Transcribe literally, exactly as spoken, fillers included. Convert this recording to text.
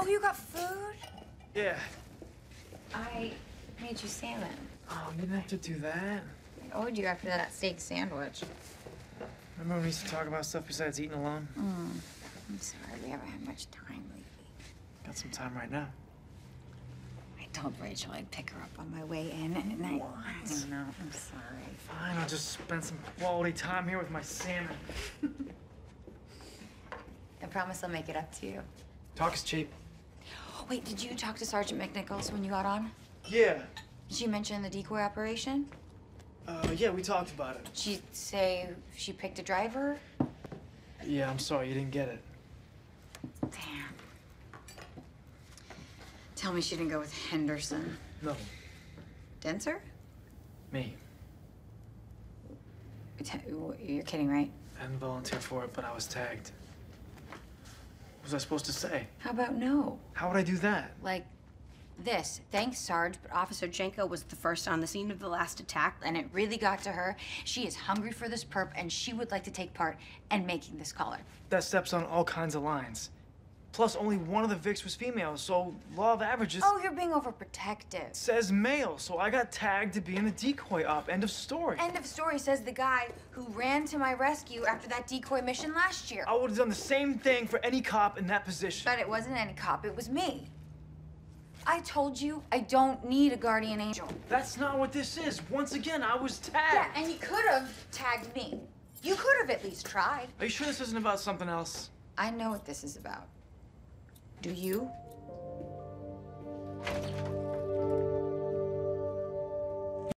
Oh, you got food? Yeah. I made you salmon. Oh, you didn't have to do that. I owed you after that steak sandwich. Remember when we used to talk about stuff besides eating alone? Mm. I'm sorry, we haven't had much time lately. Got some time right now. I told Rachel I'd pick her up on my way in, and I... What? I know, I'm sorry. Fine, I'll just spend some quality time here with my salmon. I promise I'll make it up to you. Talk is cheap. Wait, did you talk to Sergeant McNichols when you got on? Yeah. Did she mention the decoy operation? Uh, yeah, we talked about it. Did she say she picked a driver? Yeah, I'm sorry, you didn't get it. Damn. Tell me she didn't go with Henderson. No. Denser? Me. You're kidding, right? I didn't volunteer for it, but I was tagged. What was I supposed to say? How about no? How would I do that? Like this. Thanks, Sarge, but Officer Jamko was the first on the scene of the last attack, and it really got to her. She is hungry for this perp, and she would like to take part in making this collar. That steps on all kinds of lines. Plus, only one of the Vicks was female, so law of averages... Oh, you're being overprotective. Says male, so I got tagged to be in the decoy op. End of story. End of story, says the guy who ran to my rescue after that decoy mission last year. I would have done the same thing for any cop in that position. But it wasn't any cop, it was me. I told you I don't need a guardian angel. That's not what this is. Once again, I was tagged. Yeah, and you could have tagged me. You could have at least tried. Are you sure this isn't about something else? I know what this is about. Do you?